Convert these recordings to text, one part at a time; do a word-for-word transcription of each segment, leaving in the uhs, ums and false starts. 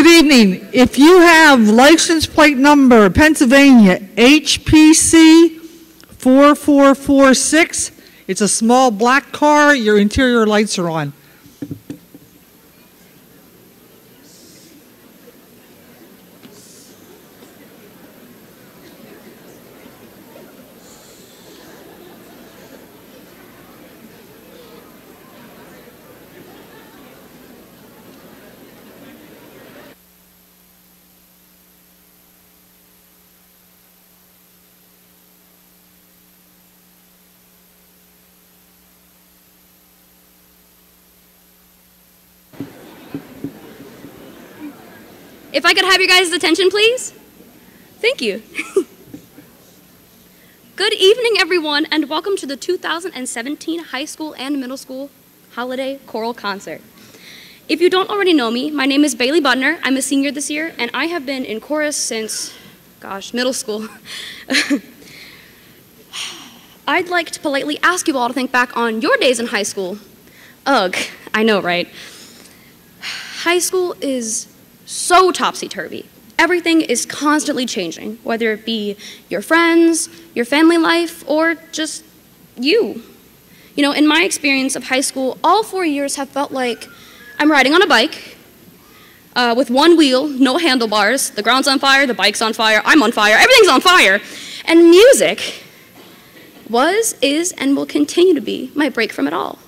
evening. If you have license plate number Pennsylvania H P C four four four six, it's a small black car, your interior lights are on. If I could have your guys' attention, please. Thank you. Good evening, everyone, and welcome to the two thousand seventeen High School and Middle School Holiday Choral Concert. If you don't already know me, my name is Bailey Butner. I'm a senior this year, and I have been in chorus since, gosh, middle school. I'd like to politely ask you all to think back on your days in high school. Ugh, I know, right? High school is so topsy-turvy. Everything is constantly changing, whether it be your friends, your family life, or just you. You know, in my experience of high school, all four years have felt like I'm riding on a bike uh, with one wheel, no handlebars, the ground's on fire, the bike's on fire, I'm on fire, everything's on fire. And music was, is, and will continue to be my break from it all.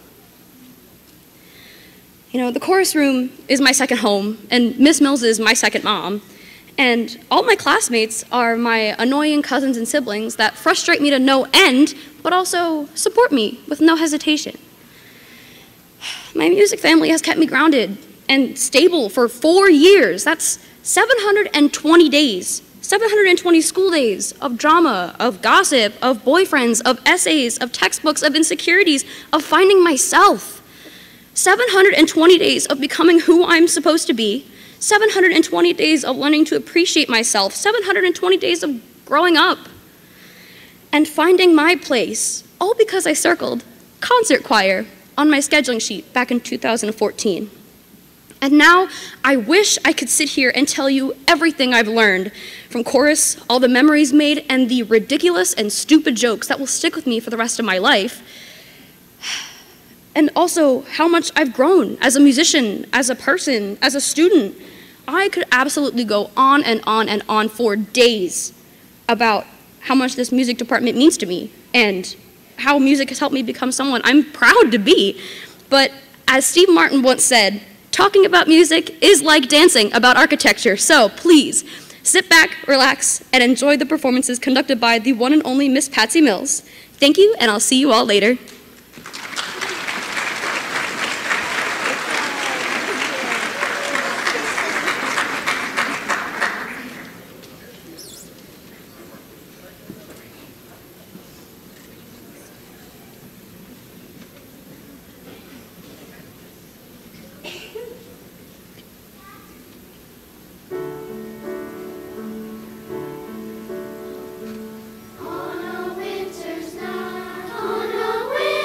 You know, the chorus room is my second home, and Miss Mills is my second mom. And all my classmates are my annoying cousins and siblings that frustrate me to no end, but also support me with no hesitation. My music family has kept me grounded and stable for four years. That's seven hundred twenty days, seven hundred twenty school days of drama, of gossip, of boyfriends, of essays, of textbooks, of insecurities, of finding myself. seven hundred twenty days of becoming who I'm supposed to be, seven hundred twenty days of learning to appreciate myself, seven hundred twenty days of growing up, and finding my place, all because I circled concert choir on my scheduling sheet back in two thousand fourteen. And now I wish I could sit here and tell you everything I've learned from chorus, all the memories made, and the ridiculous and stupid jokes that will stick with me for the rest of my life. And also how much I've grown as a musician, as a person, as a student. I could absolutely go on and on and on for days about how much this music department means to me and how music has helped me become someone I'm proud to be. But as Steve Martin once said, talking about music is like dancing about architecture. So please, sit back, relax, and enjoy the performances conducted by the one and only Miss Patsy Mills. Thank you, and I'll see you all later. On a winter's night, on a winter's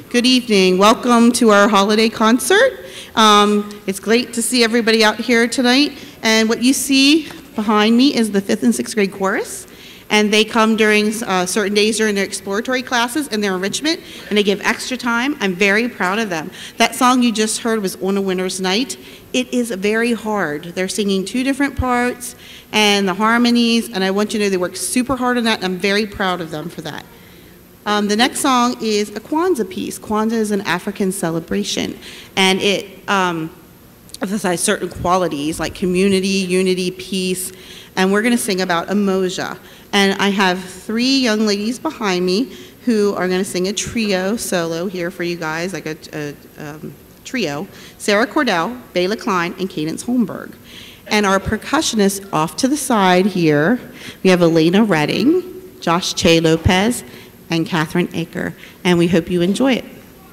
Good evening. Welcome to our holiday concert. Um, it's great to see everybody out here tonight. And what you see behind me is the fifth and sixth grade chorus. And they come during uh, certain days during their exploratory classes and their enrichment, and they give extra time. I'm very proud of them. That song you just heard was On a Winter's Night. It is very hard. They're singing two different parts and the harmonies, and I want you to know they work super hard on that, and I'm very proud of them for that. Um, the next song is a Kwanzaa piece. Kwanzaa is an African celebration, and it um, emphasizes certain qualities like community, unity, peace, and we're going to sing about Umoja. And I have three young ladies behind me who are going to sing a trio solo here for you guys, like a, a um, trio. Sarah Cordell, Bayla Klein, and Cadence Holmberg. And our percussionists off to the side here, we have Elena Redding, Josh Che Lopez, and Catherine Aker. And we hope you enjoy it.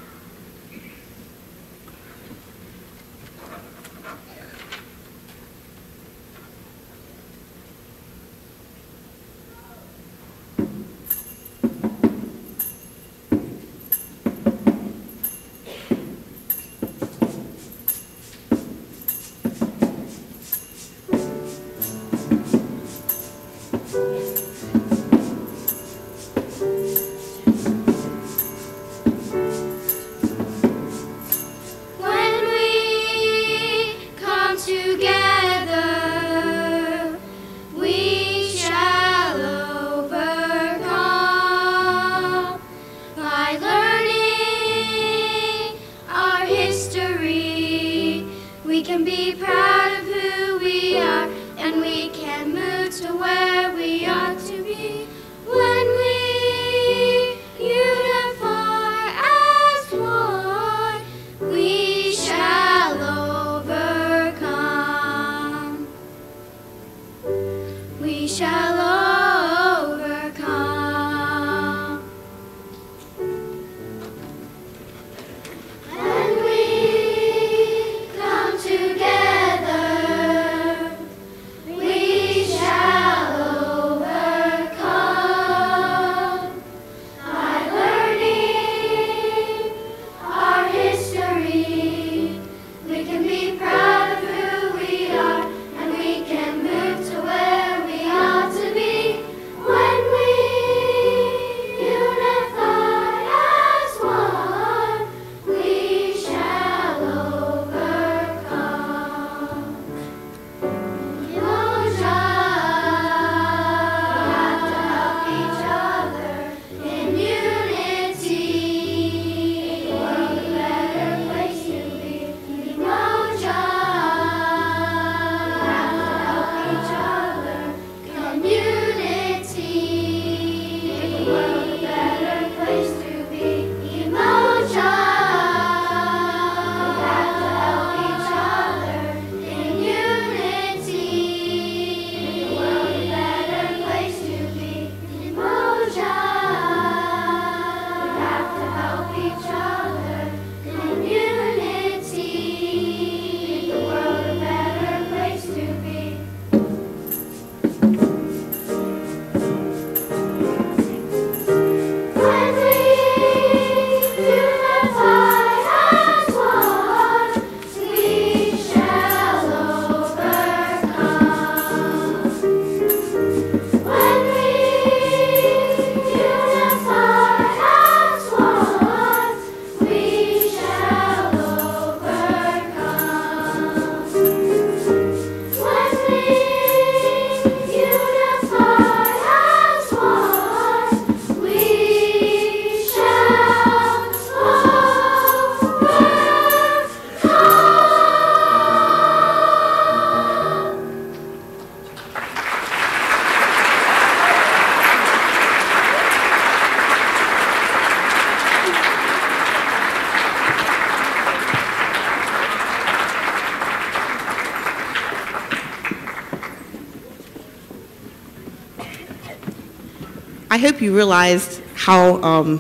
I hope you realized how um,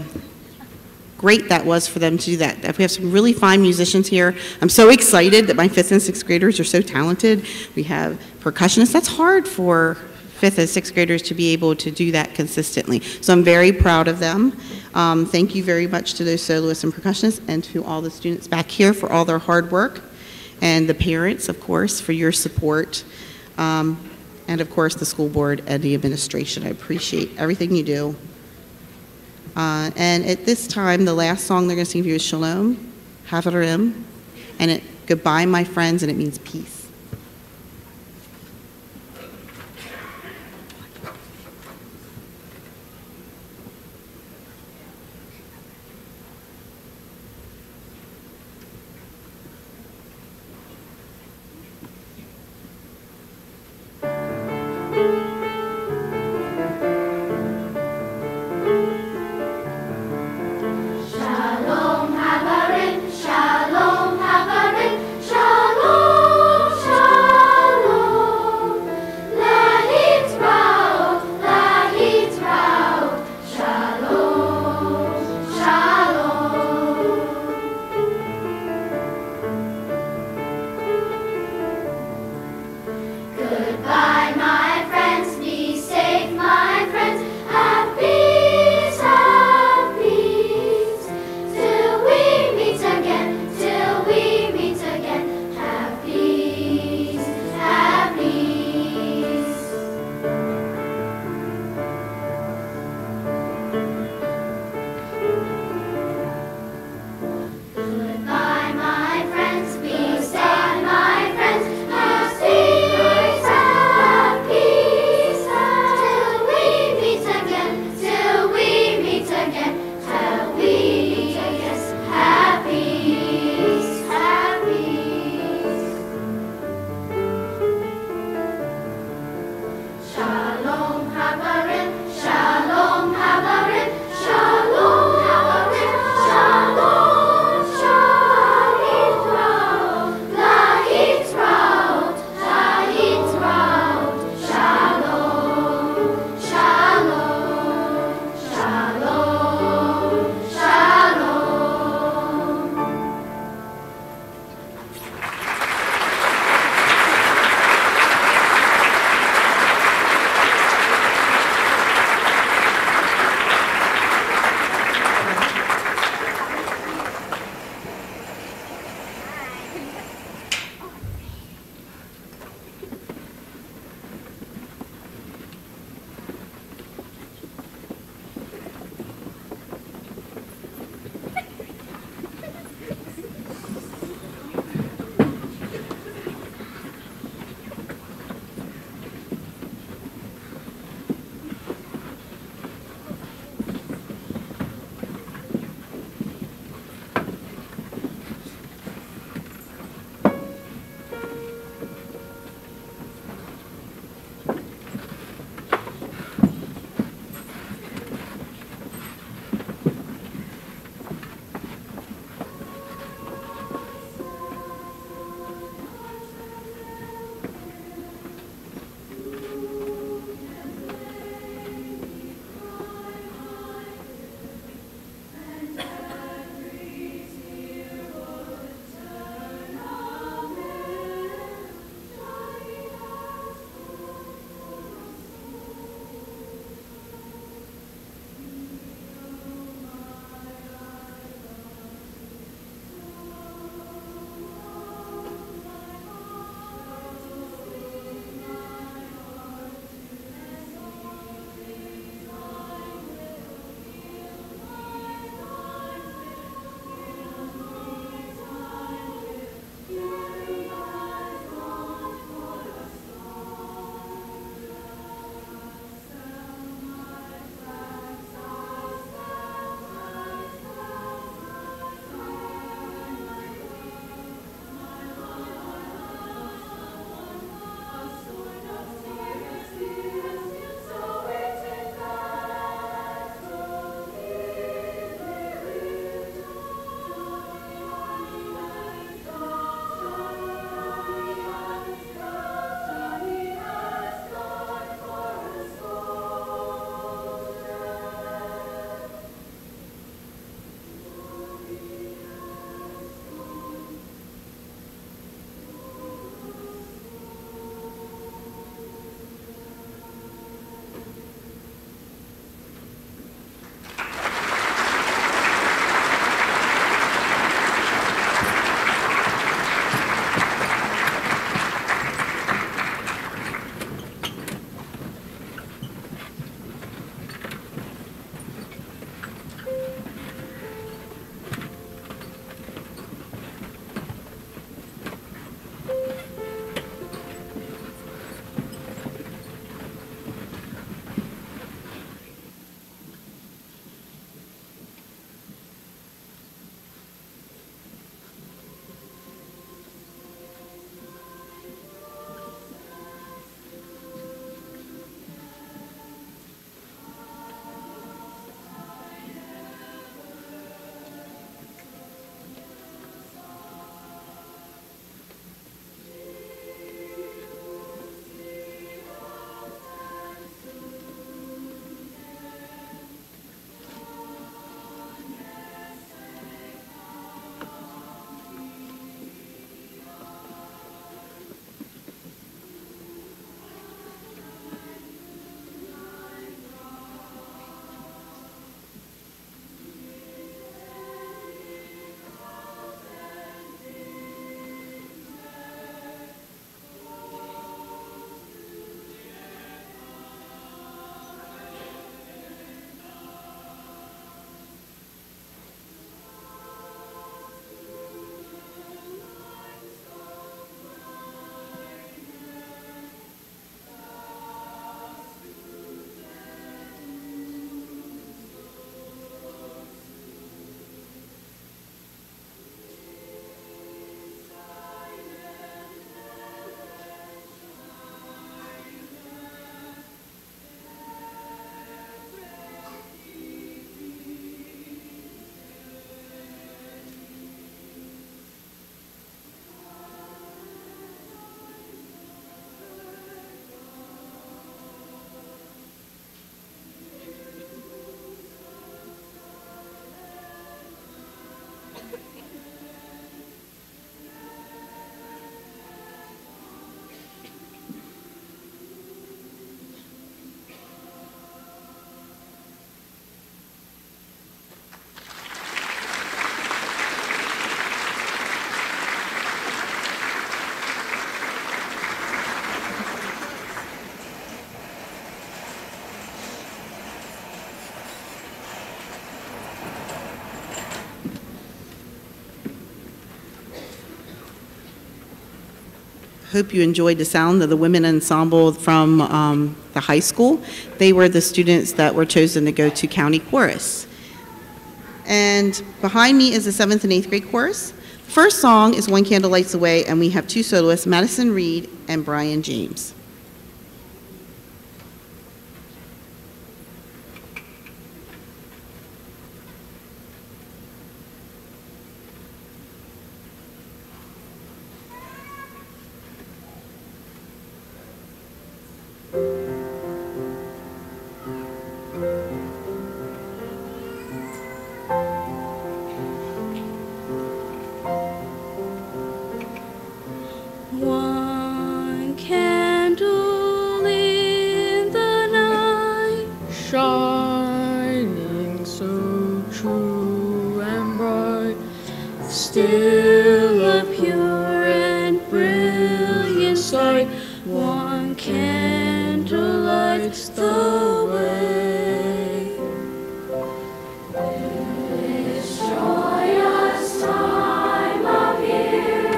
great that was for them to do that. We have some really fine musicians here. I'm so excited that my fifth and sixth graders are so talented. We have percussionists. That's hard for fifth and sixth graders to be able to do that consistently. So I'm very proud of them. Um, thank you very much to those soloists and percussionists and to all the students back here for all their hard work, and the parents, of course, for your support, um, and of course the school board and the administration. I appreciate everything you do. Uh, and at this time, the last song they're going to sing for you is Shalom, Havarim, and it, goodbye, my friends, and it means peace. Shalom, Havarim, Shalom, Havarim, Shalom, hope you enjoyed the sound of the women ensemble from um, the high school. They were the students that were chosen to go to county chorus. And behind me is the seventh and eighth grade chorus. The first song is One Candle Lights the Way, and we have two soloists, Madison Reed and Brian James. One candle in the night, shining so true and bright, still a pure and brilliant sight. One candle lights the way. This joyous time of year,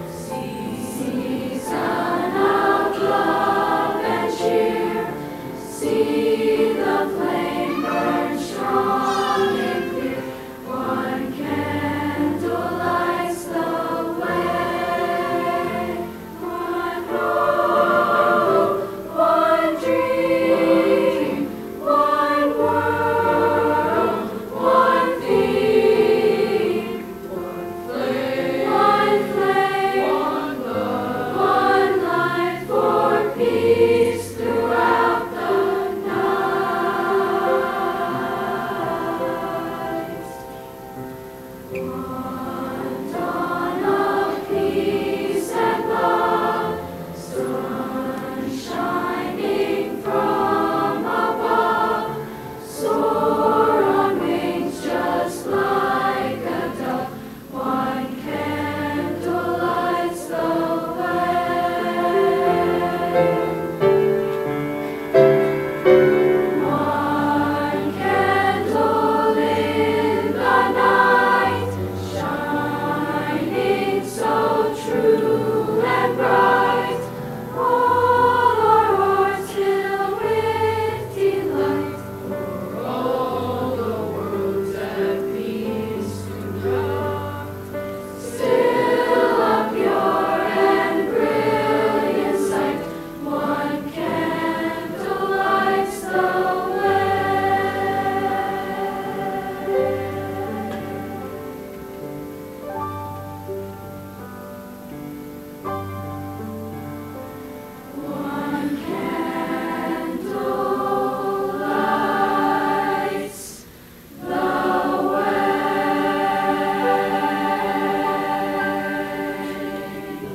season of love and cheer, see the flame burn strong and clear. One candle lights the way. One hope, one dream, one world, one theme, one flame, one flame, one love, one light for peace throughout the night. One dawn of peace and love, sun shining from above, soar on wings just like a dove. One candle lights the way. One candle in the night, shining so true and bright, all our hearts fill with delight, for all the world's at peace tonight. Still a pure and brilliant sight, one candle lights the way. One candle lights the way.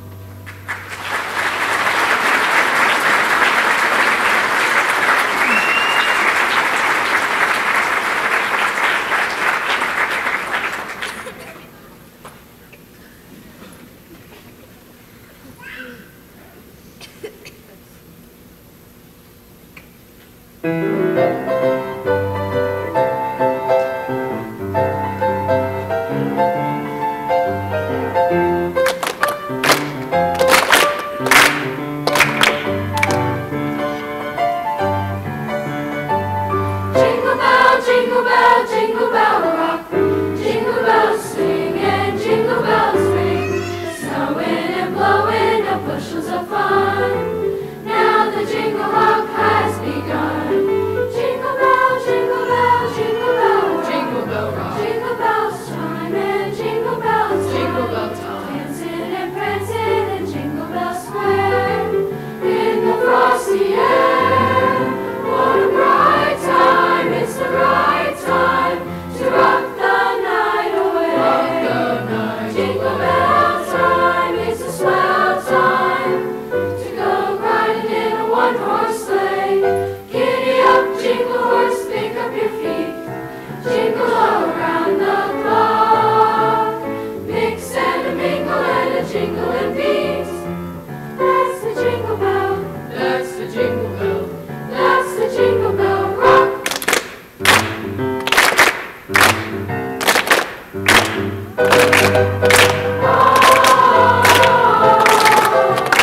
Jingle bell, jingle bell, jingle bell rock. Jingle bells swing and jingle bells ring. Snowing and blowing up bushels of fun. Now the jingle hop has begun. Jingle bell, jingle bell, jingle bell rock. Jingle bell rock. Jingle bells chime and jingle bells jingle bell time. Dancing and prancing in Jingle Bell Square. In the frosty air. What a bright time, it's the right time to rock the night away. Rock the night Jingle bell time, it's a swell time to go riding in a one-horse sleigh. Giddy up, jingle horse, pick up your feet. Jingle all around the clock. Mix and a mingle and a jingling beat. That's the jingle bell. That's the jingle bell. That's the jingle bell rock. Oh,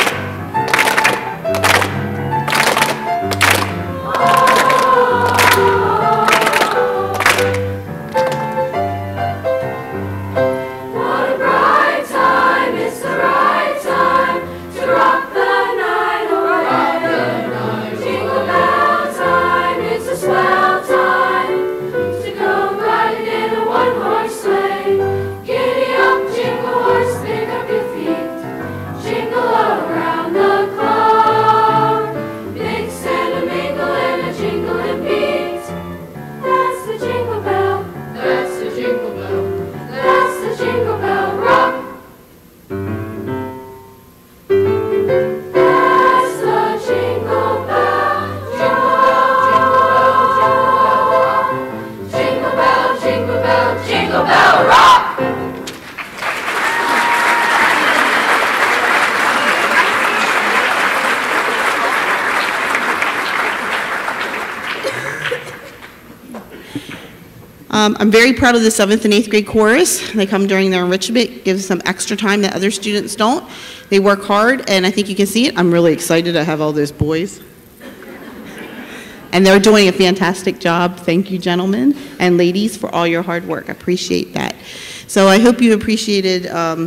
Um, I'm very proud of the seventh and eighth grade chorus. They come during their enrichment, gives them extra time that other students don't. They work hard, and I think you can see it. I'm really excited to have all those boys. And they're doing a fantastic job. Thank you, gentlemen and ladies, for all your hard work. I appreciate that. So I hope you appreciated um,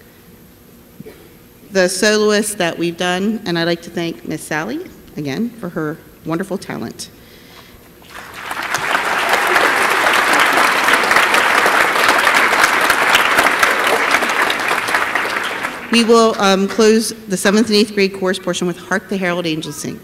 the soloists that we've done, and I'd like to thank Miss Sally, again, for her wonderful talent. We will um, close the seventh and eighth grade chorus portion with Hark the Herald Angels Sing.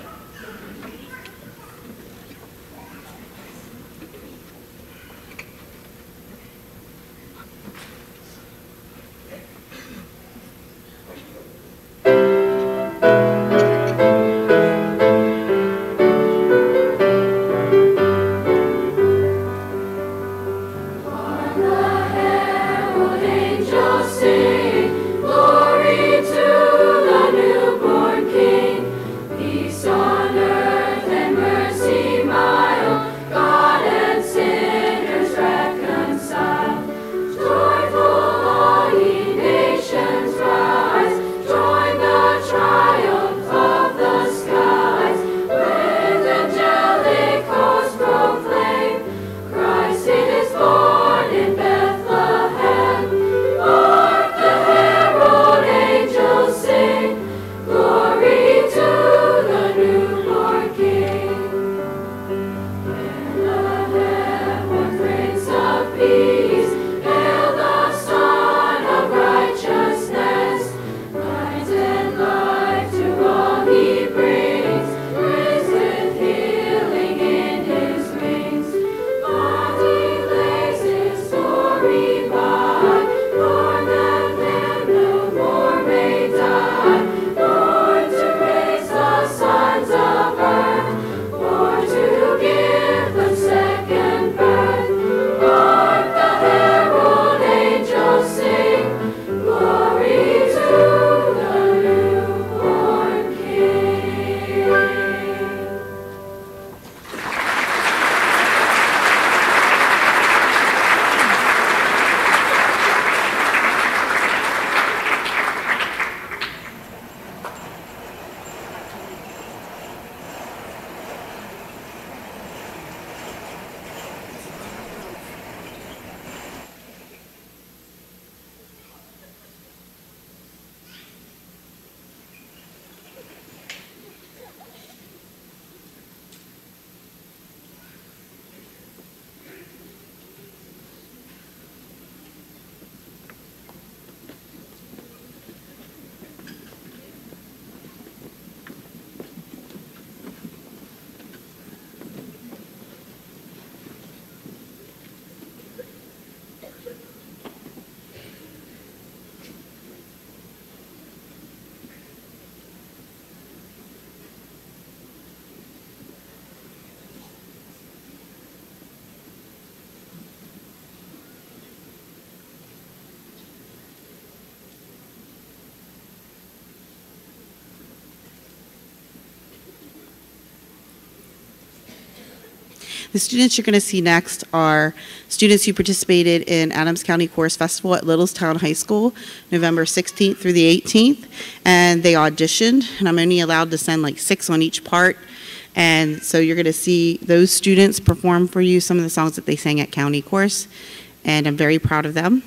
The students you're going to see next are students who participated in Adams County Chorus Festival at Littlestown High School, November sixteenth through the eighteenth, and they auditioned, and I'm only allowed to send like six on each part, and so you're going to see those students perform for you some of the songs that they sang at County Chorus, and I'm very proud of them.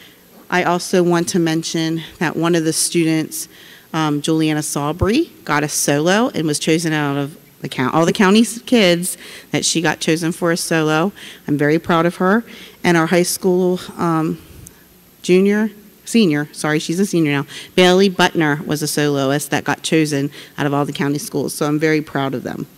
I also want to mention that one of the students, um, Juliana Sawbury, got a solo and was chosen out of the count, all the county's kids, that she got chosen for a solo. I'm very proud of her. And our high school um, junior, senior, sorry, she's a senior now, Bailey Butner was a soloist that got chosen out of all the county schools. So I'm very proud of them.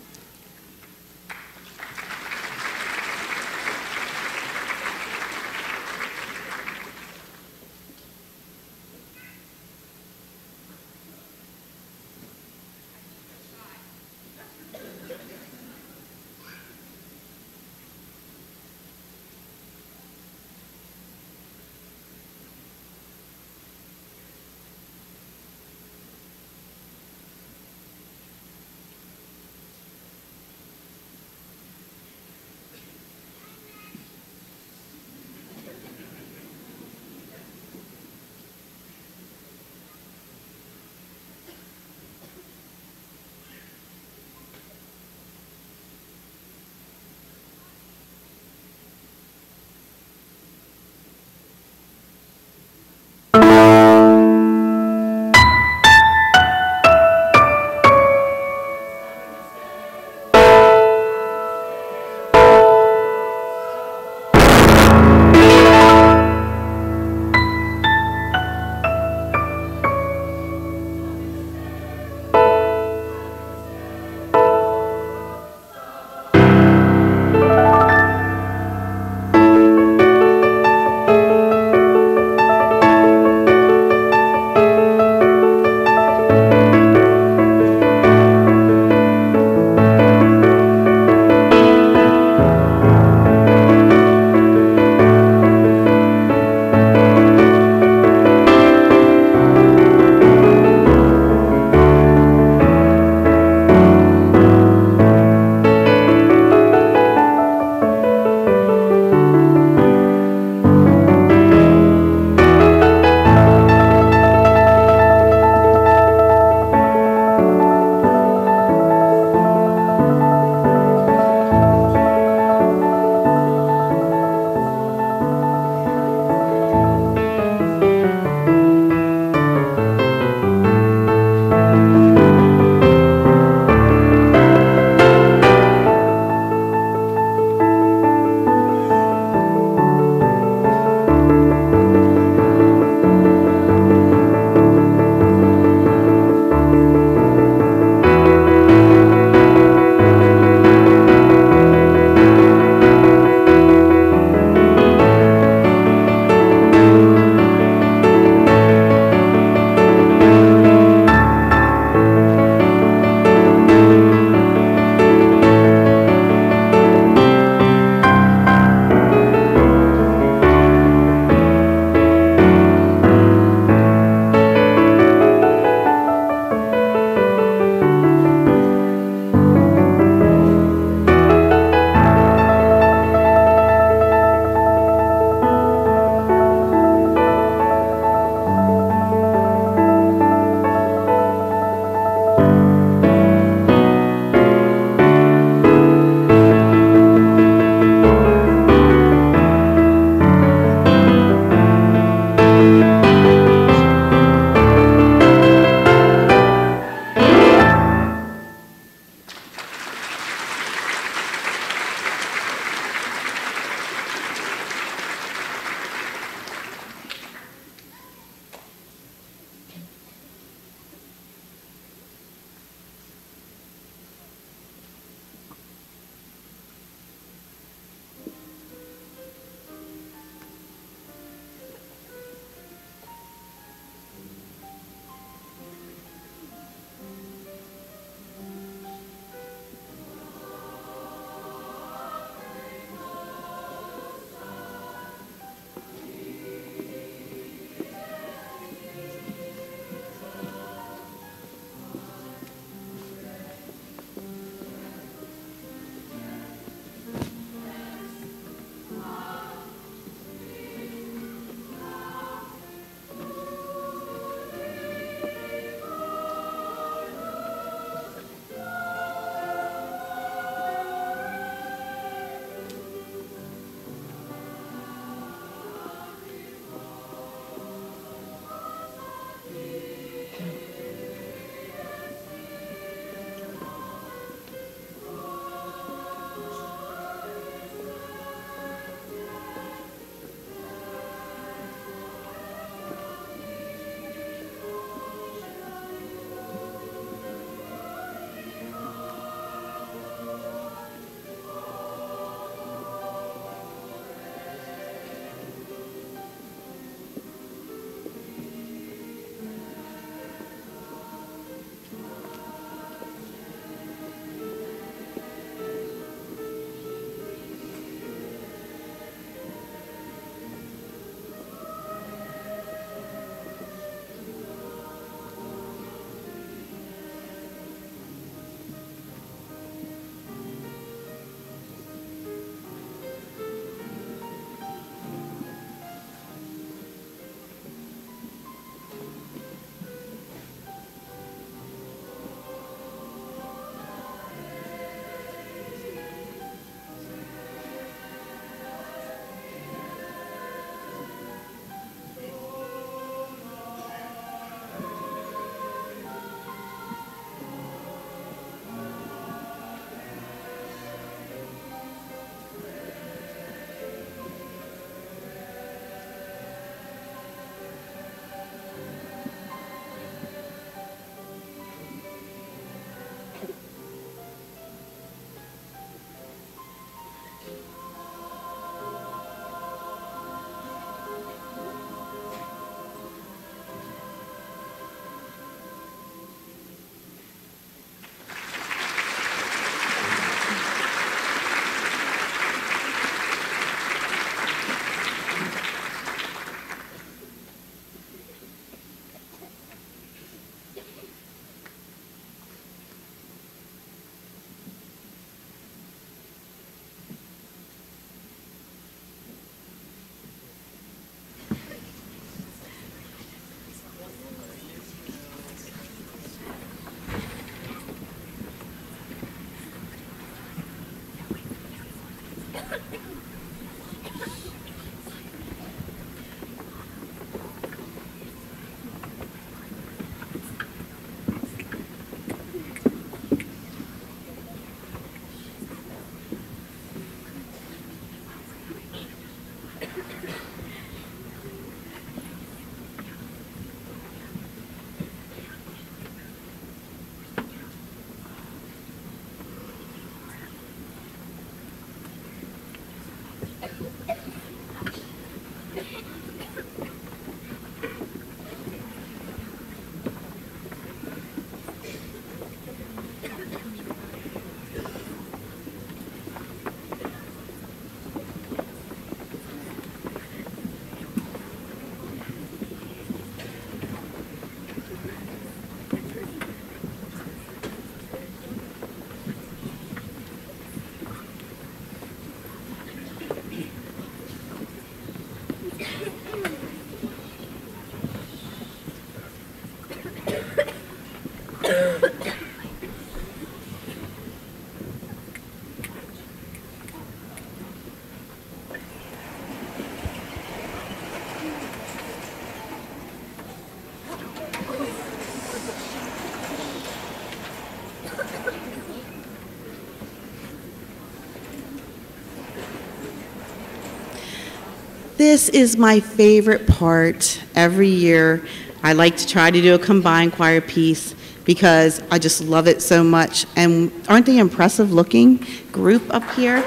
This is my favorite part. Every year, I like to try to do a combined choir piece because I just love it so much. And aren't they impressive looking group up here?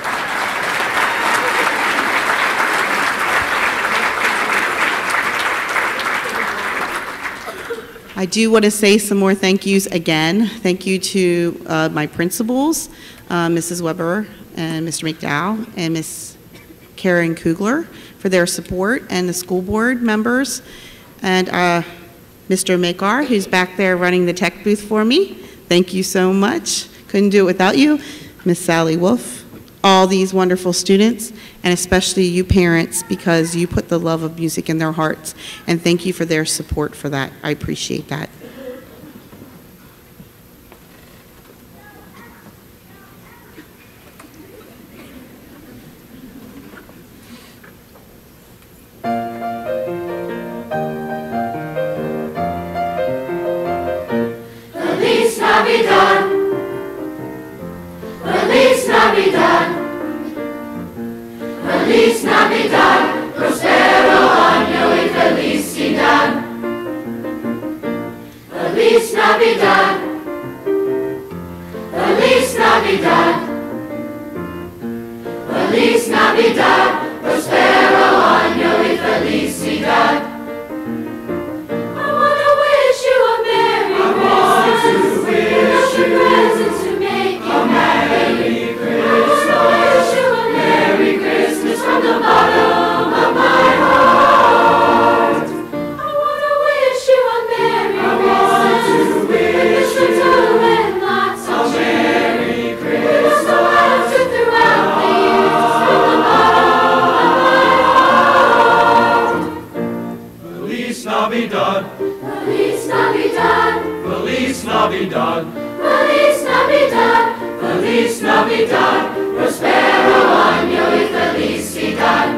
I do want to say some more thank yous again. Thank you to uh, my principals, uh, Missus Weber and Mister McDowell and Miss Karen Kugler for their support, and the school board members, and uh, Mister Makar, who's back there running the tech booth for me. Thank you so much. Couldn't do it without you. Miss Sally Wolf, all these wonderful students, and especially you parents, because you put the love of music in their hearts. And thank you for their support for that. I appreciate that. Feliz Navidad, Feliz Navidad, Feliz Navidad, prospero año y felicidad. Feliz Navidad, Feliz Navidad, Feliz Navidad, prospero año y felicidad. I wanna wish you a Merry Christmas. Wish you presents to make you happy. I wanna wish you a Merry Christmas from the bottom of my heart. I wanna wish you a Merry Christmas. Mistletoe and lots of cheer. We'll go out to throughout the years from the bottom of my heart. Feliz Navidad, Feliz Navidad, Feliz Navidad, Feliz Navidad, Feliz Navidad, prospero año y felicidad.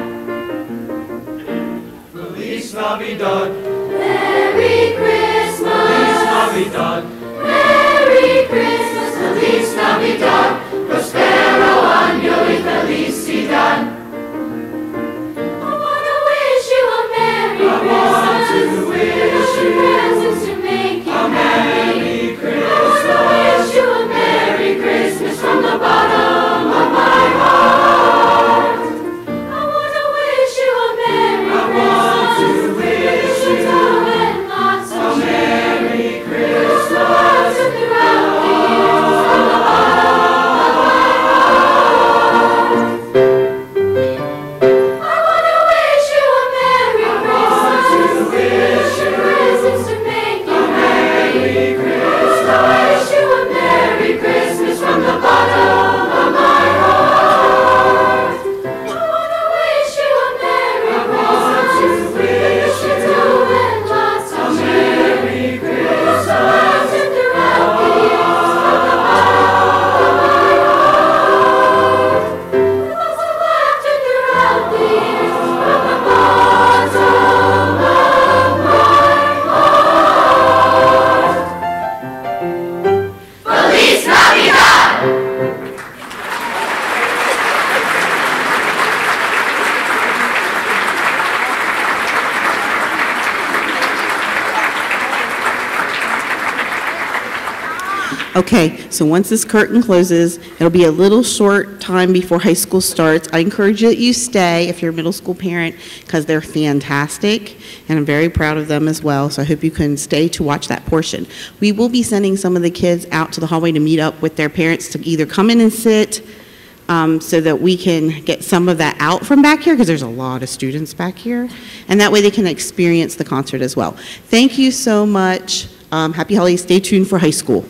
Feliz Navidad, Merry Christmas, Feliz Navidad, Merry Christmas, Feliz Navidad, prospero año y felicidad. I wanna wish you a Merry I want Christmas. to wish Wish you you presents to make you a happy. Merry I wanna wish you a Merry Christmas from the bottom of my heart. I wanna wish you a Merry I want Christmas. to wish you Mistletoe and lots a of cheer. Merry We'll go Christmas. out to throughout the years from the bottom of my heart. I wanna wish you a Merry Christmas. wish you Presents to make you happy. Merry I wish you a Merry Christmas from the bottom of my heart. I wanna wish you a Merry Christmas. Mistletoe and lots of cheer. We'll go out to throughout the years from the bottom of my heart. Lots of laughter throughout the years from the bottom of my heart. Feliz Navidad! Okay, so once this curtain closes, it'll be a little short time before high school starts. I encourage you that you stay if you're a middle school parent, because they're fantastic, and I'm very proud of them as well, so I hope you can stay to watch that portion. We will be sending some of the kids out to the hallway to meet up with their parents to either come in and sit, um, so that we can get some of that out from back here, because there's a lot of students back here, and that way they can experience the concert as well. Thank you so much. Um, happy holidays. Stay tuned for high school.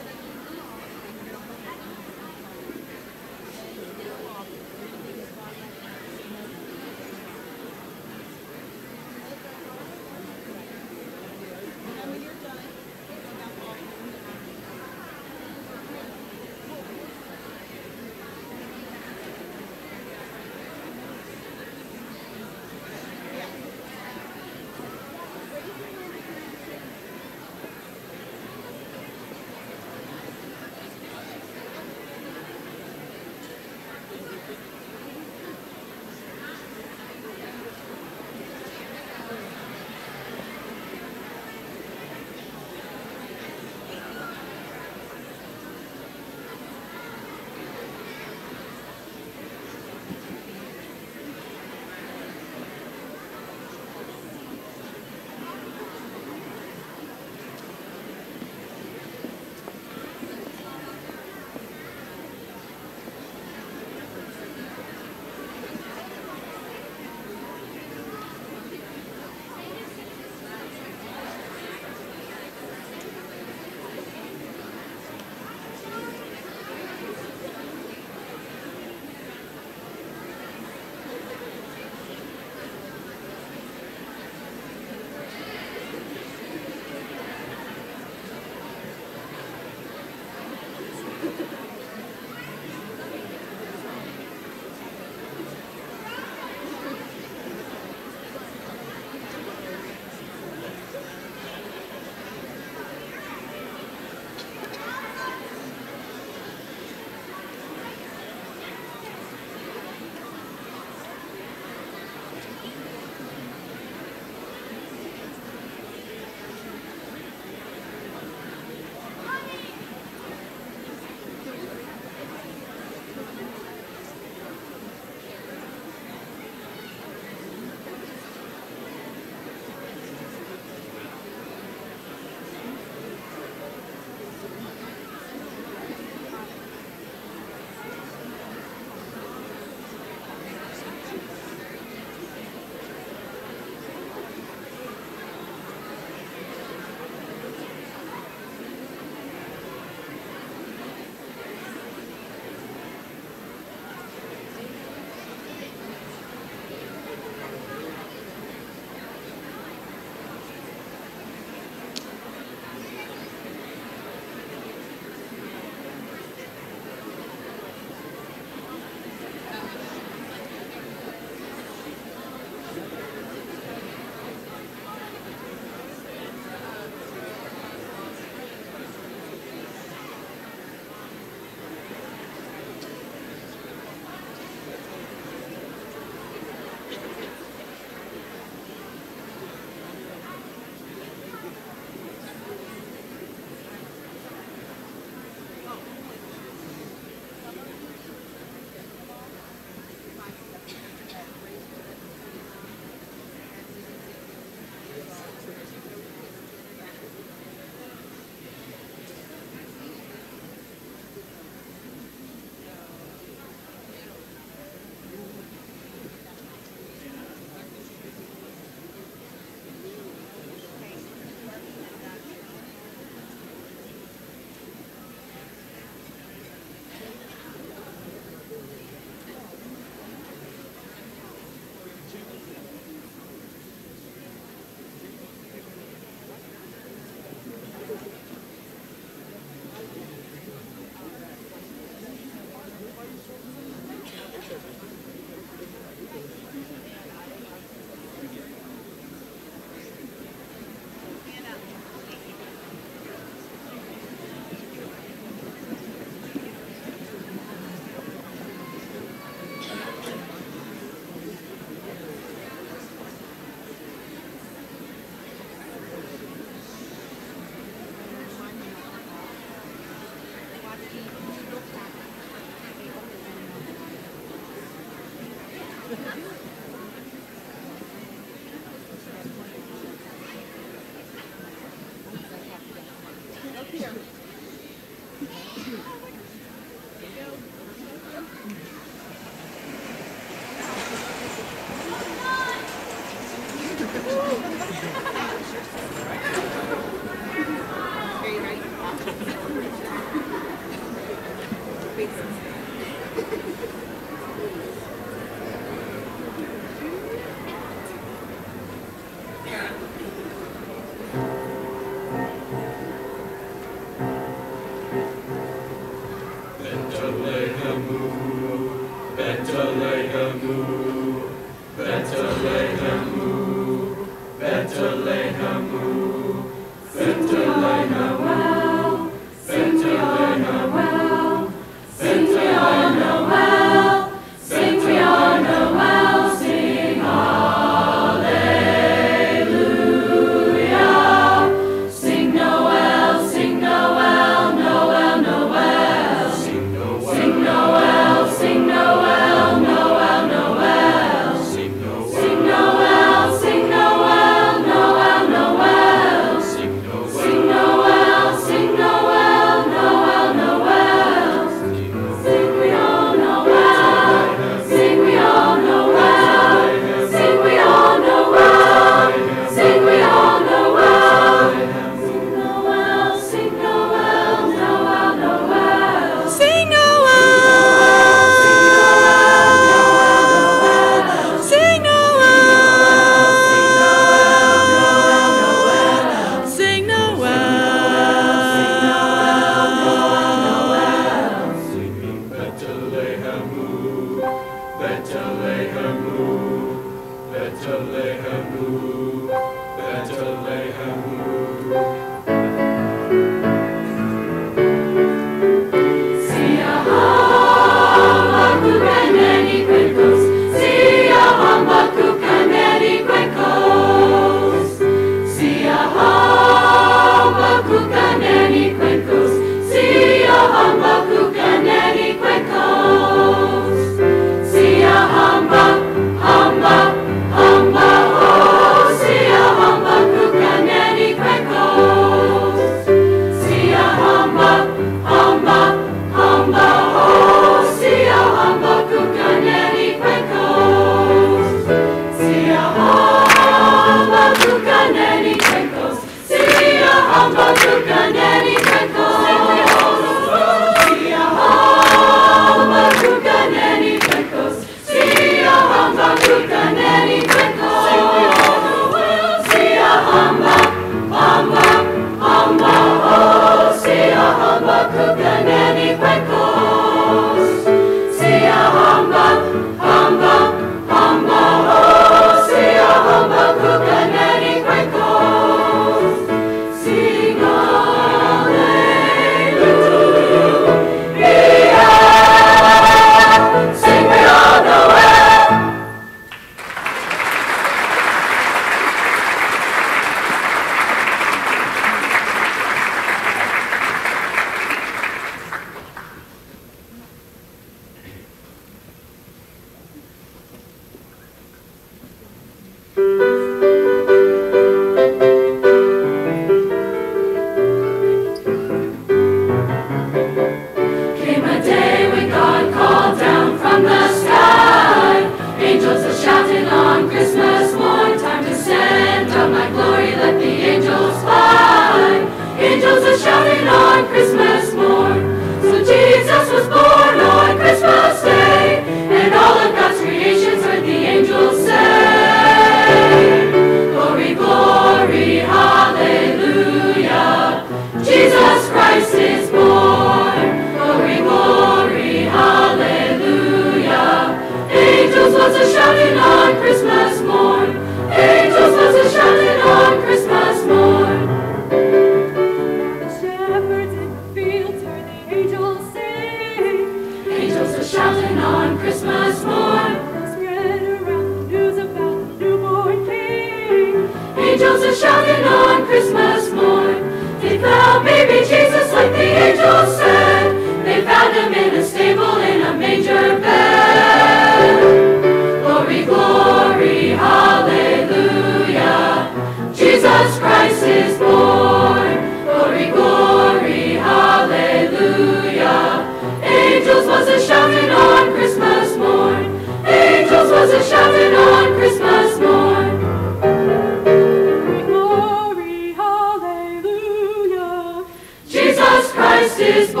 Christ is born.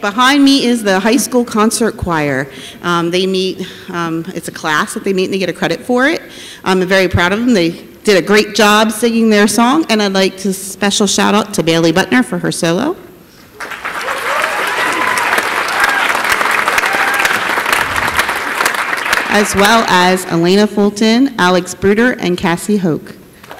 behind me is the high school concert choir. Um, they meet, um, it's a class that they meet and they get a credit for it. I'm very proud of them. They did a great job singing their song, and I'd like to special shout out to Bailey Butner for her solo. As well as Elena Fulton, Alex Bruder, and Cassie Hoke.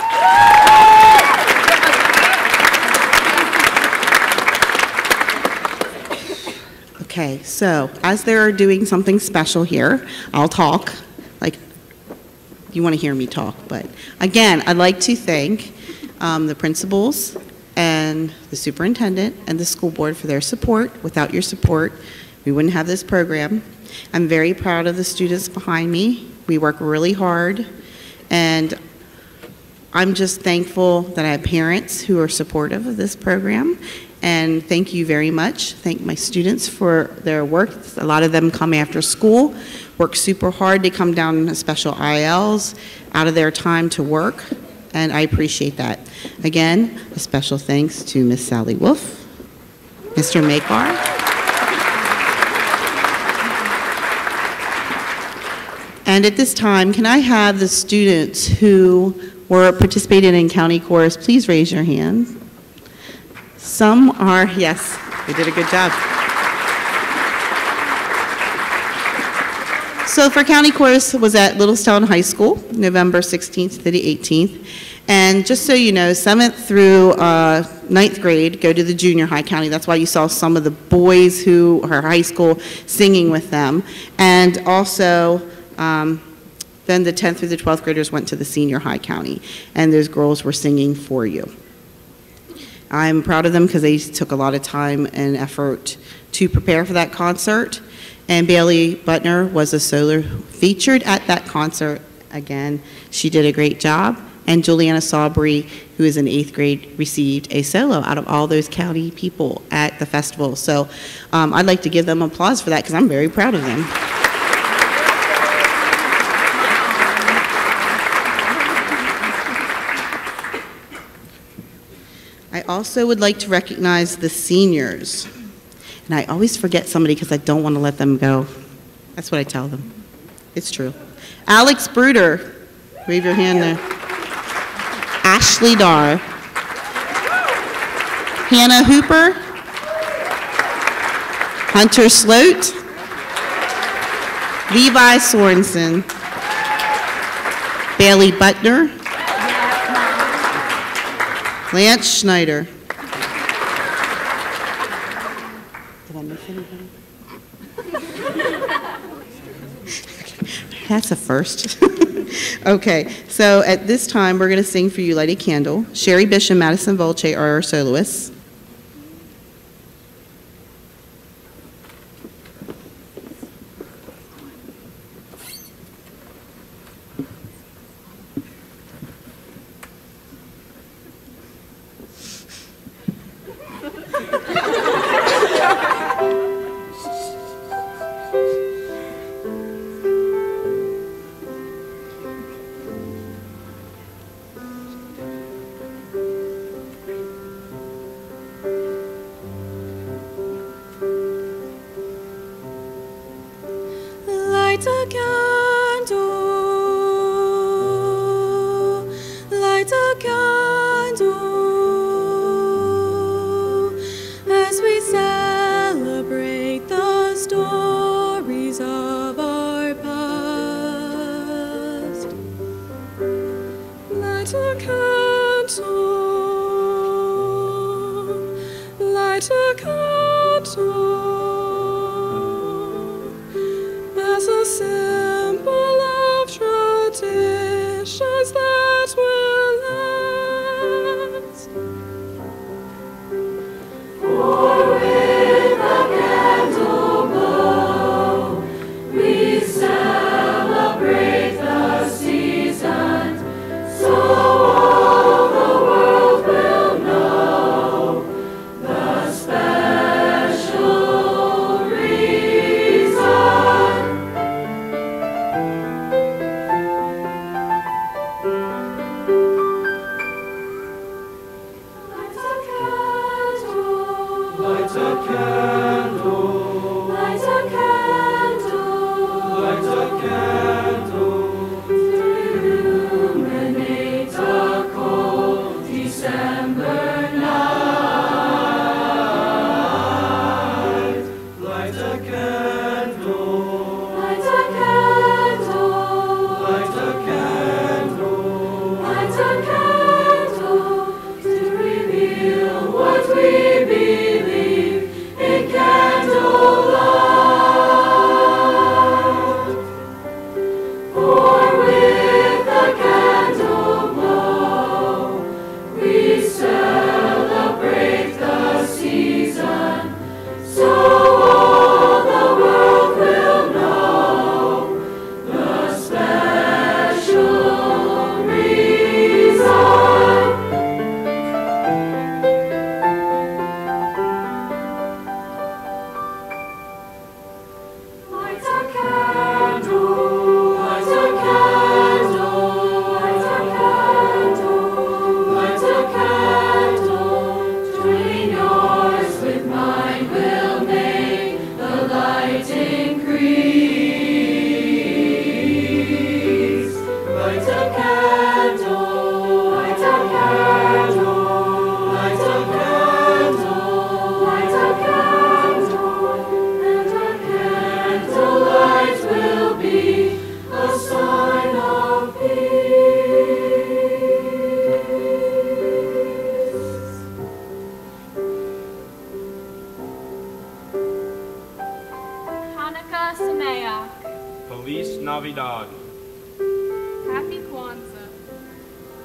Okay, so as they're doing something special here, I'll talk. Like, you want to hear me talk, but again, I'd like to thank um, the principals and the superintendent and the school board for their support. Without your support, we wouldn't have this program. I'm very proud of the students behind me. We work really hard, and I'm just thankful that I have parents who are supportive of this program. And thank you very much. Thank my students for their work. A lot of them come after school, work super hard. They come down in special I Ls out of their time to work, and I appreciate that. Again, a special thanks to Miss Sally Wolf, Mister Makar, and at this time, can I have the students who were participating in county chorus, please raise your hand. Some are, yes, they did a good job. So for county chorus was at Littlestown High School, November sixteenth to the eighteenth. And just so you know, seventh through uh, ninth grade go to the junior high county. That's why you saw some of the boys who are high school singing with them. And also, um, then the tenth through the twelfth graders went to the senior high county. And those girls were singing for you. I'm proud of them because they took a lot of time and effort to prepare for that concert. And Bailey Butner was a solo featured at that concert. Again, she did a great job. And Juliana Sabry, who is in eighth grade, received a solo out of all those county people at the festival. So um, I'd like to give them applause for that because I'm very proud of them. I also would like to recognize the seniors. And I always forget somebody because I don't want to let them go. That's what I tell them. It's true. Alex Bruder, wave your hand there. Ashley Dar. Hannah Hooper. Hunter Sloat. Levi Sorensen. Bailey Butner. Lance Schneider. Did I miss anybody? That's a first. Okay, so at this time, we're going to sing for you Light a Candle. Sherry Bish and Madison Volche are our soloists. Light a candle, light a candle, as we celebrate the stories of our past. Light a candle, light a candle, as a symbol of traditions that will last. For with a candle glow, we celebrate the season, so all the world will know the special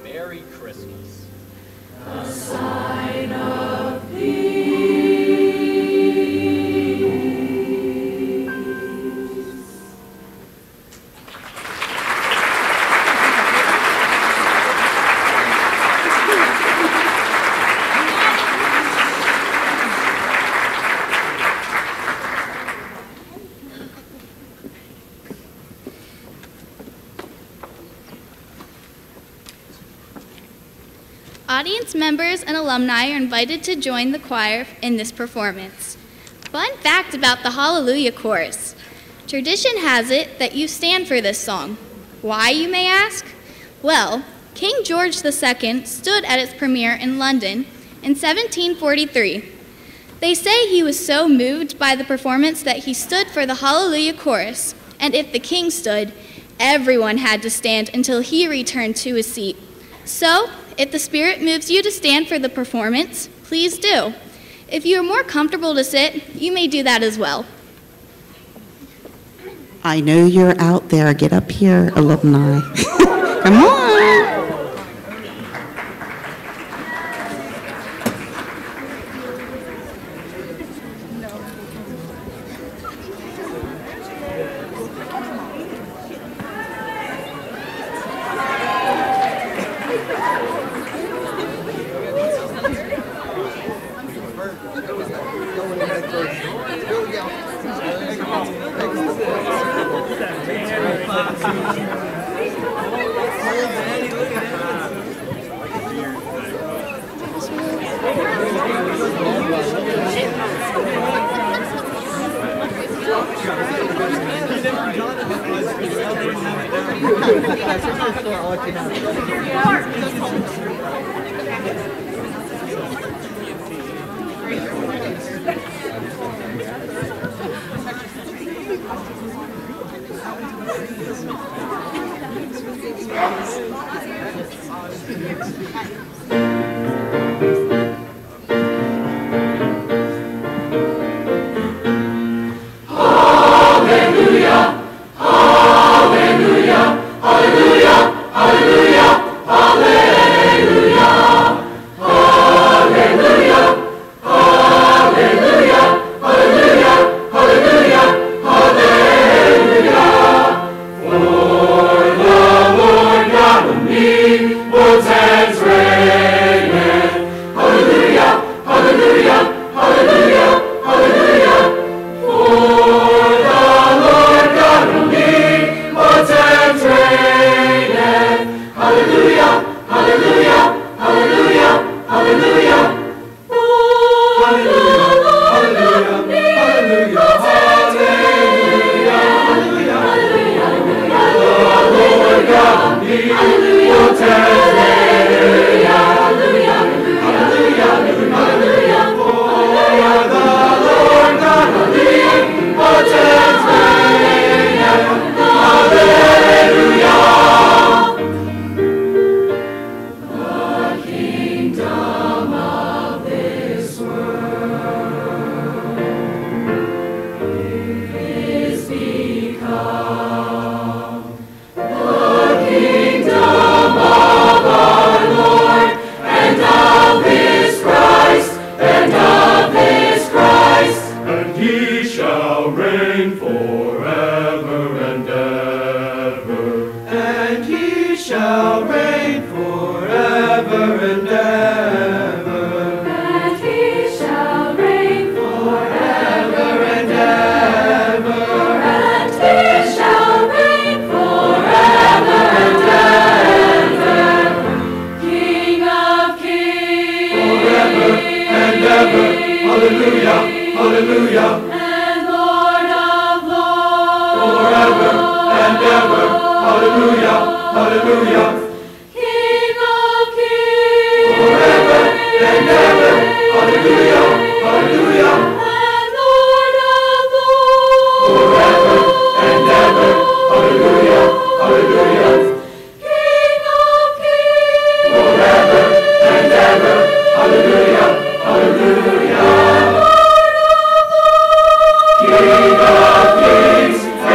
Merry Christmas. A sign of peace. Audience members and alumni are invited to join the choir in this performance. Fun fact about the Hallelujah Chorus. Tradition has it that you stand for this song. Why, you may ask? Well, King George the Second stood at its premiere in London in seventeen forty-three. They say he was so moved by the performance that he stood for the Hallelujah Chorus, and if the king stood, everyone had to stand until he returned to his seat. So, if the Spirit moves you to stand for the performance, please do. If you are more comfortable to sit, you may do that as well. I know you're out there. Get up here, alumni. Come on.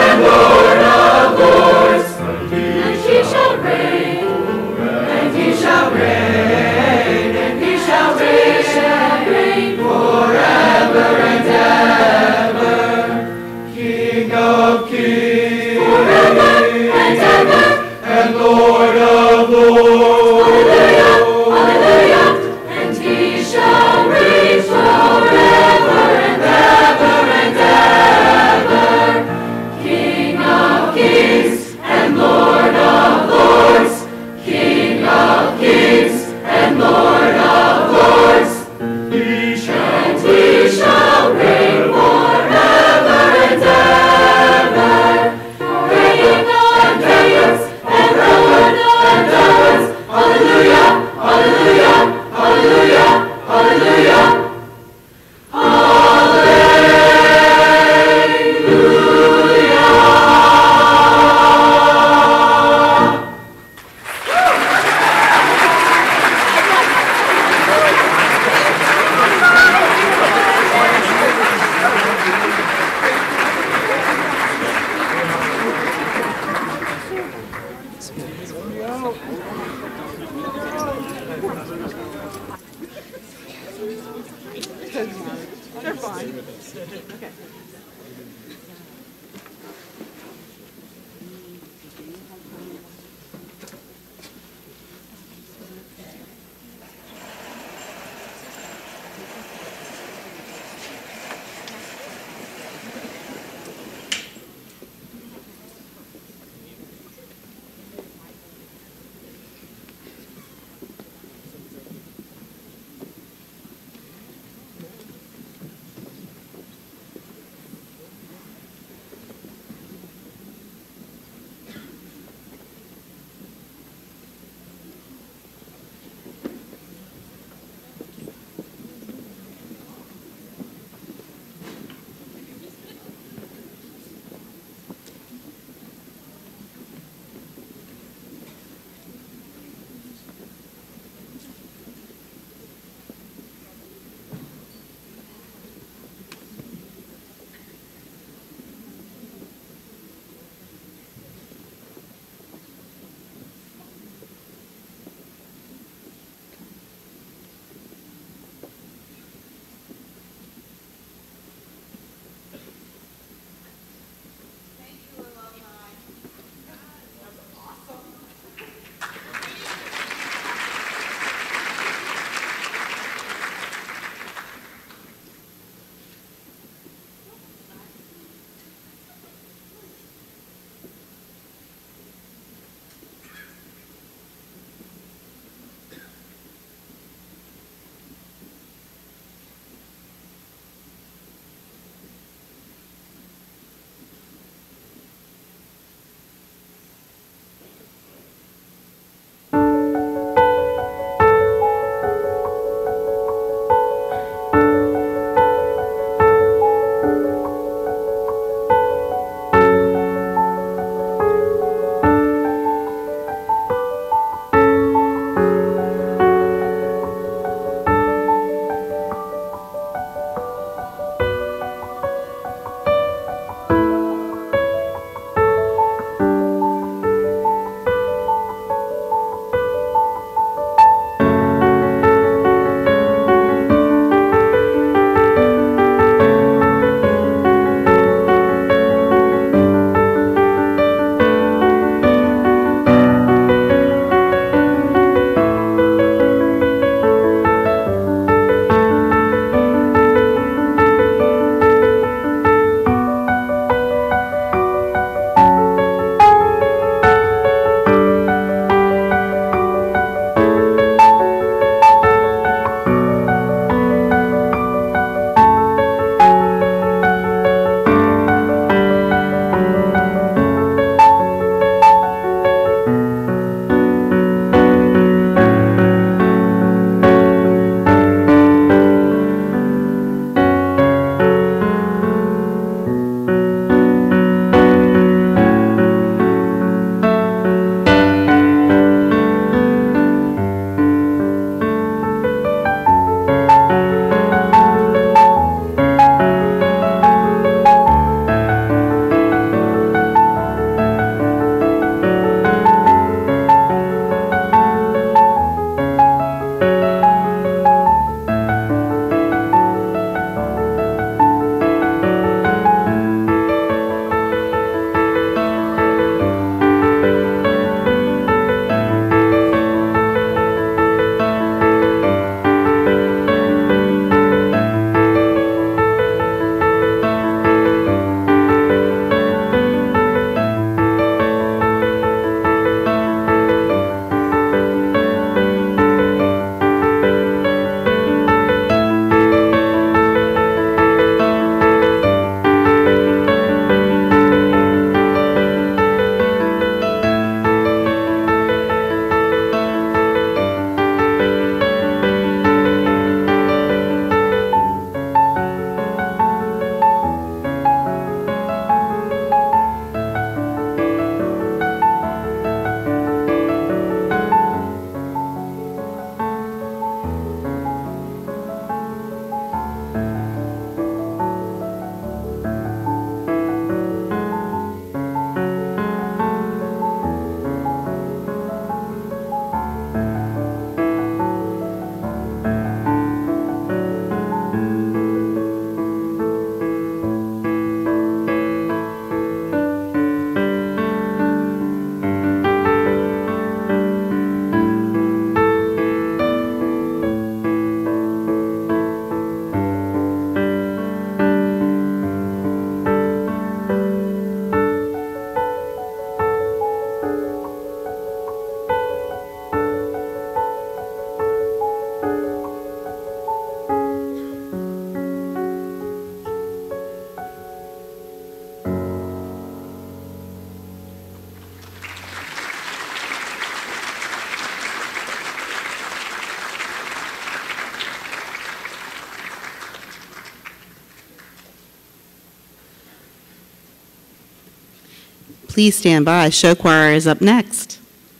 And he shall reign, and he shall reign forever and ever. King of kings, forever and ever, and Lord of lords. Hallelujah, hallelujah, and he shall reign forever and ever and ever. King of kings and Lord of lords. King of kings and Lord of lords. He shall, and he shall reign forever and ever. King of kings and Lord of lords. Hallelujah, hallelujah, hallelujah, hallelujah. They're fine. Okay. Please stand by. Show choir is up next.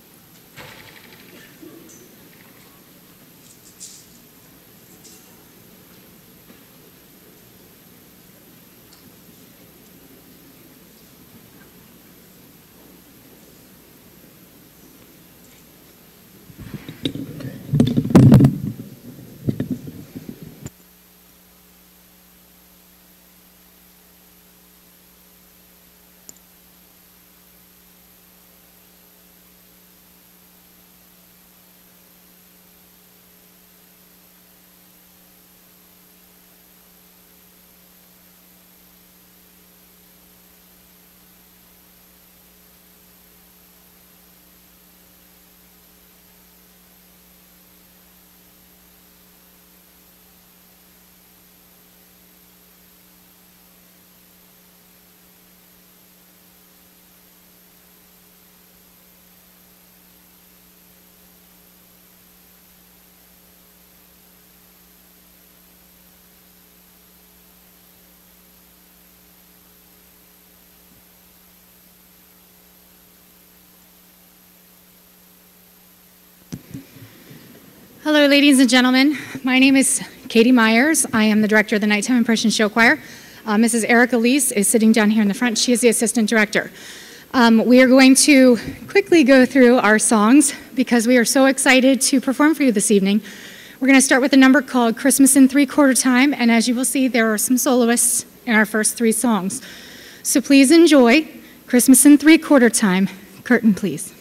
Hello, ladies and gentlemen. My name is Katie Myers. I am the director of the Nighttime Impression Show Choir. Uh, Missus Erica Leese is sitting down here in the front. She is the assistant director. Um, we are going to quickly go through our songs because we are so excited to perform for you this evening. We're going to start with a number called Christmas in Three-Quarter Time, and as you will see, there are some soloists in our first three songs. So please enjoy Christmas in Three-Quarter Time. Curtain, please.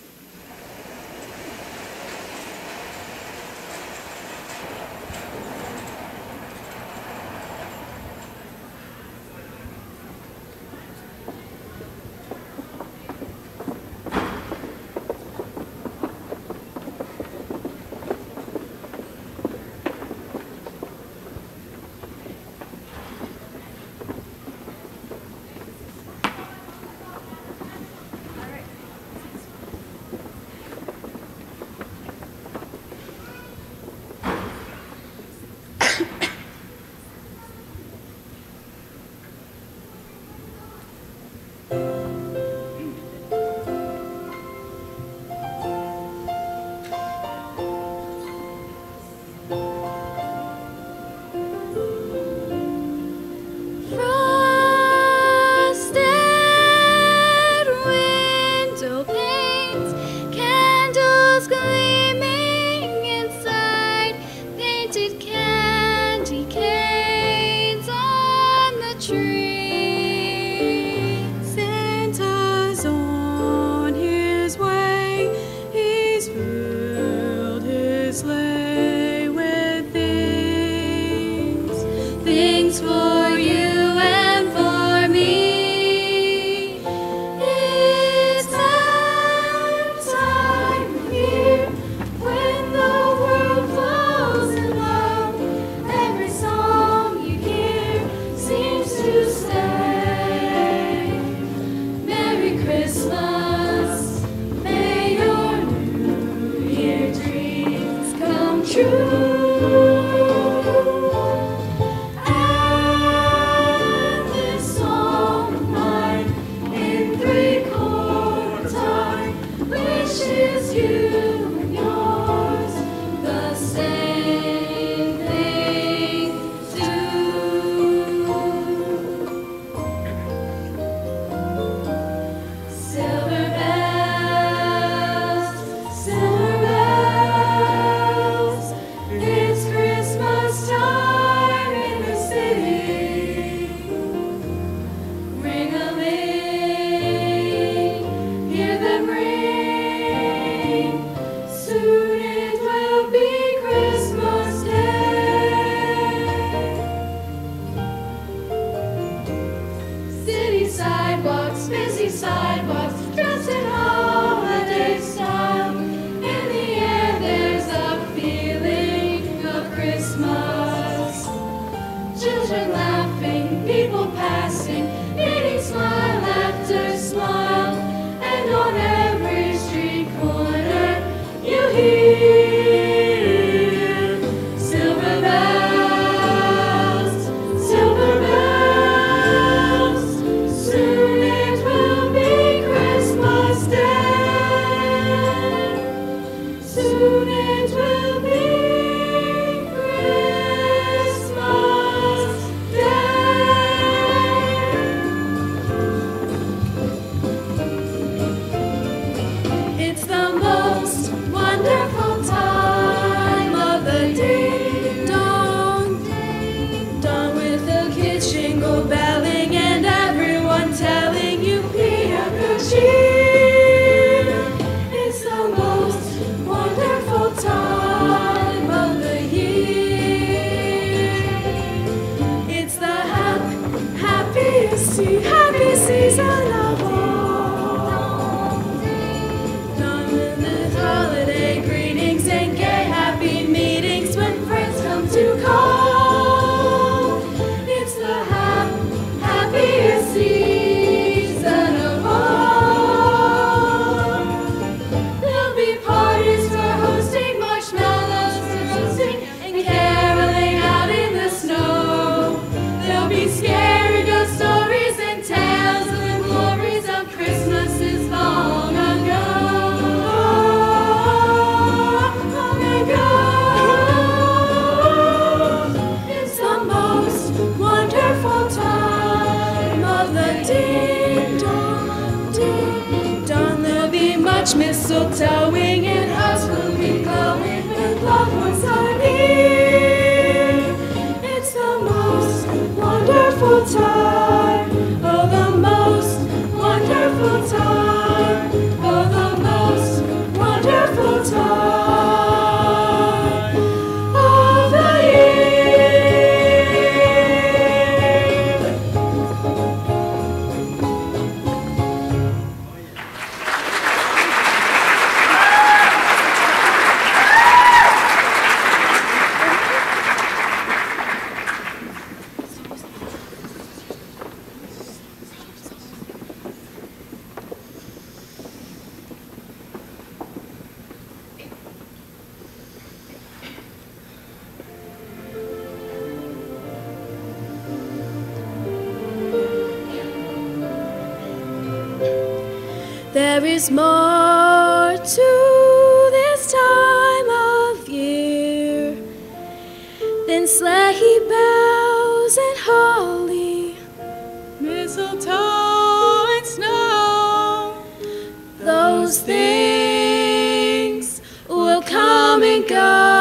Silver bells, loved ones are near. It's the most wonderful time, oh, the most wonderful time, oh, the most wonderful time of the There is more to this time of year than sleigh bells and holly, mistletoe and snow. Those things will come and go.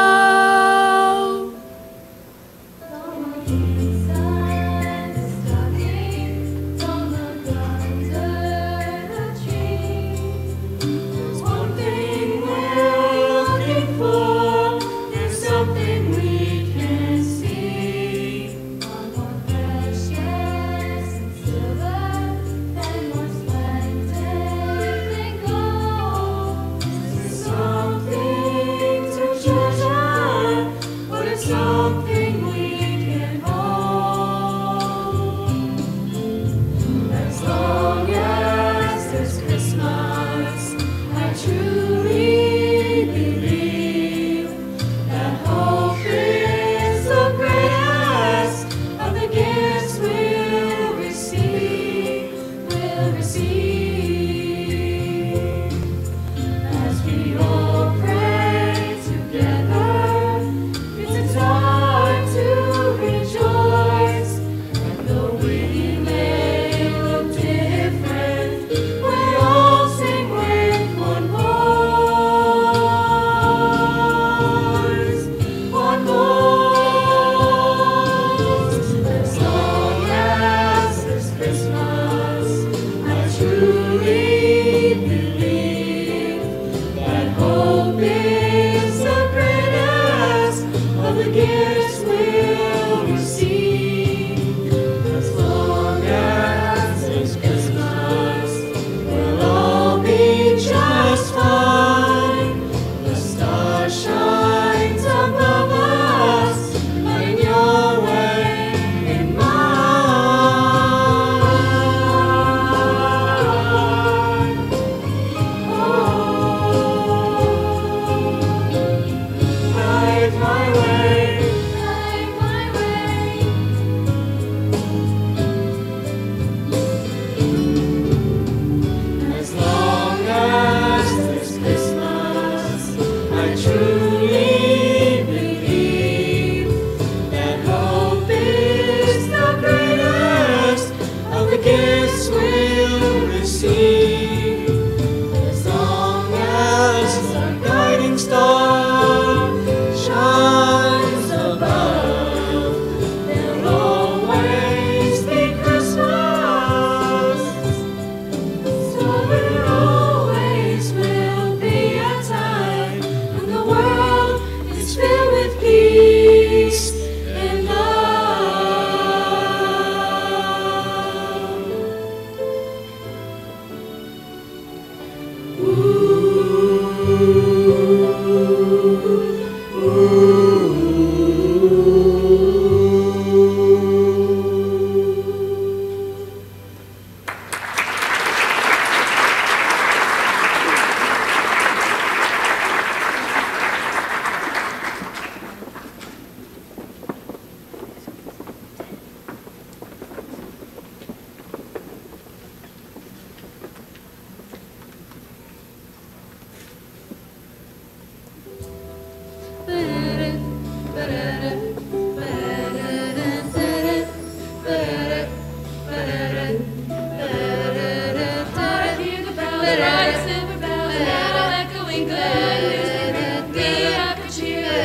Silver bells, echoing gladly, the apple cheer.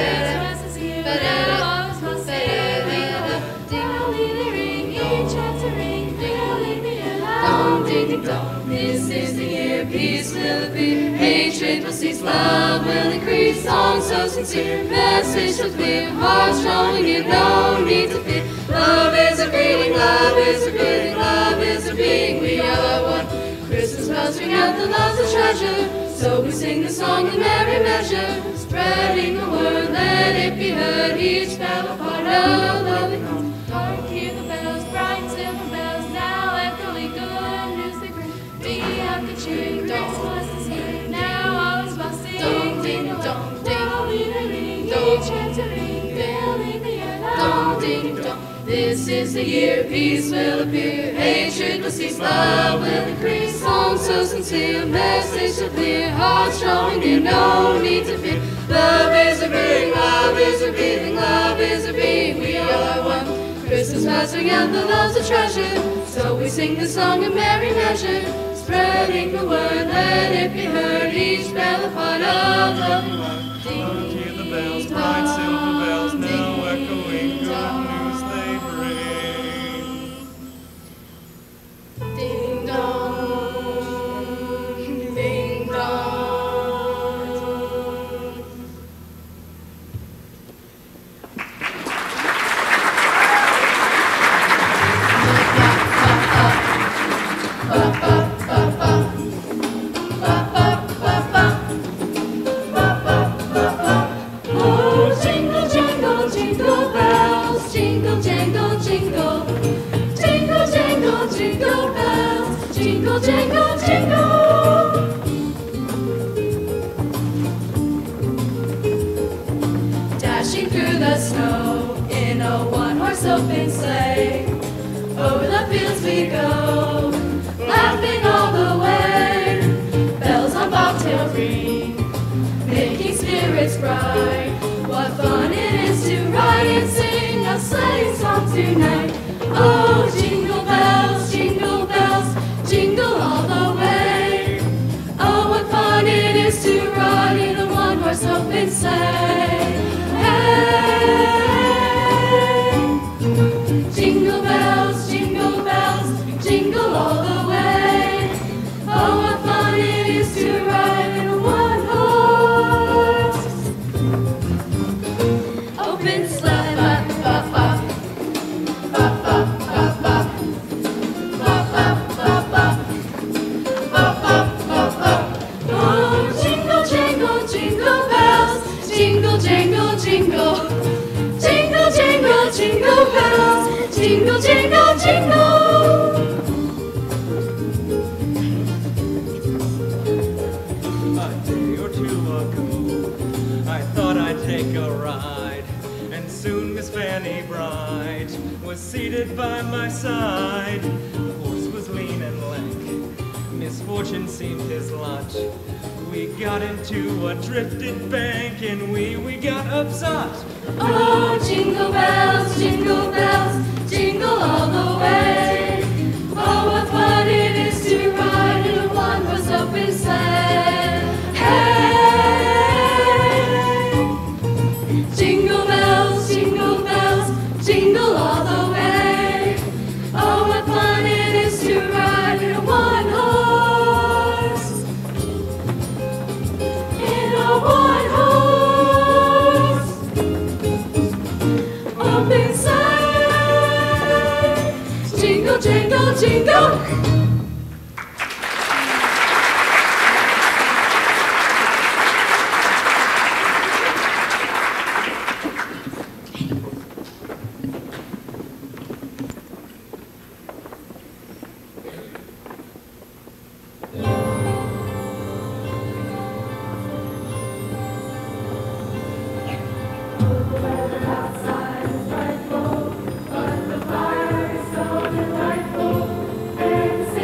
will appear. Hatred will cease, love will increase. Song so sincere, message so clear. Heart strong and near, no need to fear. Love is a greeting, love is a greeting, love is a being. We are one. Christmas bells ring out, the love's a treasure. So we sing the song in merry measure, spreading the word, let it be heard. Each bell a part of loving home. Hark, hear the bells, bright silver bells, now echoing good news they bring. We have the cheering, Christmas is here. Now all is well, sing, dong, ding, dong, ding, ding, dong, chanting, filling the air, dong, ding, dong. This is the year peace will appear, hatred will cease, love will increase. Song so sincere, message so clear, heart strong and near, no need to fear. Love is a being, love is a breathing, love is a being. We all are one. Christmas bells ring out, the love's a treasure. So we sing the song in merry measure, spreading the word, let it be heard. Each bell a part of loving love. Hark, hear the bells, bright silver bells, now echoing good news they bring. Ding dong, ding dong. Oh, jingle, jingle, jingle bells, jingle, jingle, jingle. Jingle, jingle, jingle bells, jingle, jingle, jingle. Dashing through the snow in a one-horse open sleigh, over the fields we go, laughing all the way. Bells on bobtail ring, making spirits bright. What fun it is to ride and sing a sleigh song tonight. Oh, jingle bells, jingle bells, jingle all the way. Oh, what fun it is to ride in a one-horse open sleigh. Hey, jingle bells, jingle bells, jingle all the way. Oh, what fun it is to ride in a one-horse open sleigh. Oh, jingle, jingle, jingle bells, jingle, jingle, jingle. Jingle, jingle, jingle bells, jingle, jingle, jingle. A day or two ago, I thought I'd take a ride, and soon Miss Fanny Bright was seated by my side. The horse was lean and lank, misfortune seemed his lot. We got into a drifted bank, and we, we got upset. Oh, jingle bells, jingle bells, jingle all the way. Oh, what fun it is to ride in a one-horse open sleigh. Hey, jingle bells, jingle bells, jingle all the way. Oh, what fun it is to ride in a one-horse, in a one-horse open sleigh. Jingle, jingle, jingle. Outside is frightful, but the fire is so delightful. And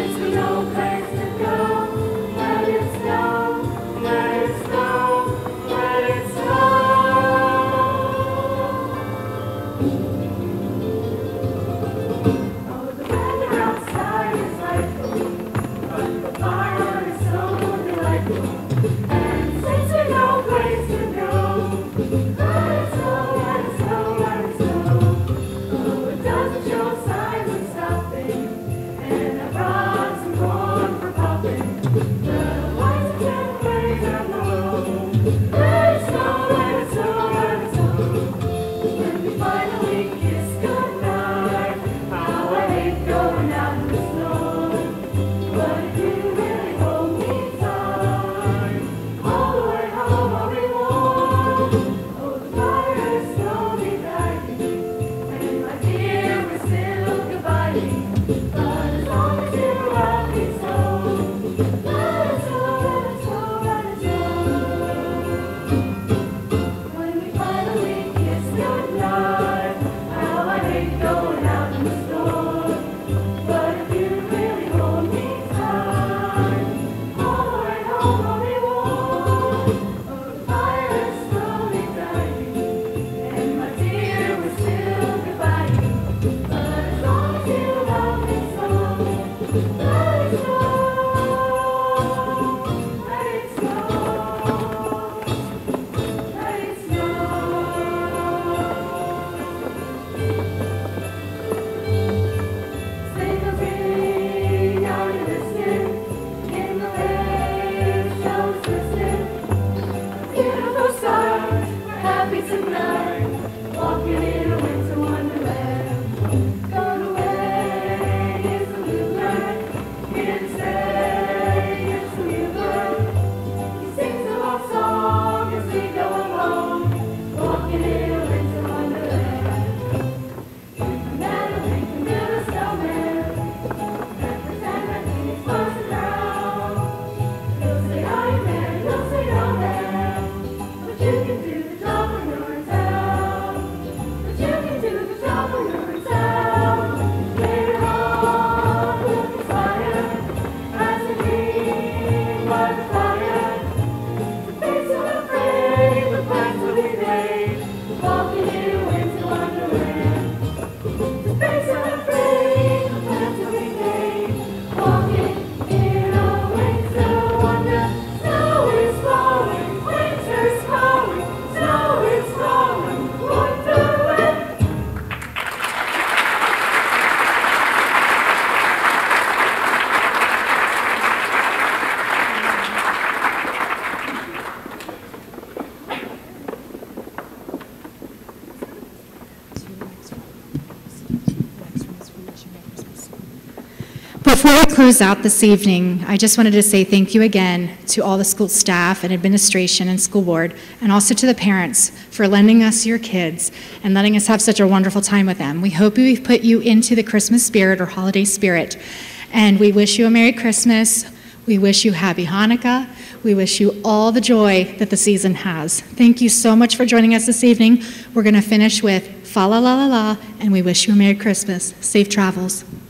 I close out this evening, I just wanted to say thank you again to all the school staff and administration and school board, and also to the parents for lending us your kids and letting us have such a wonderful time with them. We hope we've put you into the Christmas spirit or holiday spirit, and we wish you a Merry Christmas. We wish you Happy Hanukkah. We wish you all the joy that the season has. Thank you so much for joining us this evening. We're going to finish with Fa La La La La, and we wish you a Merry Christmas. Safe travels.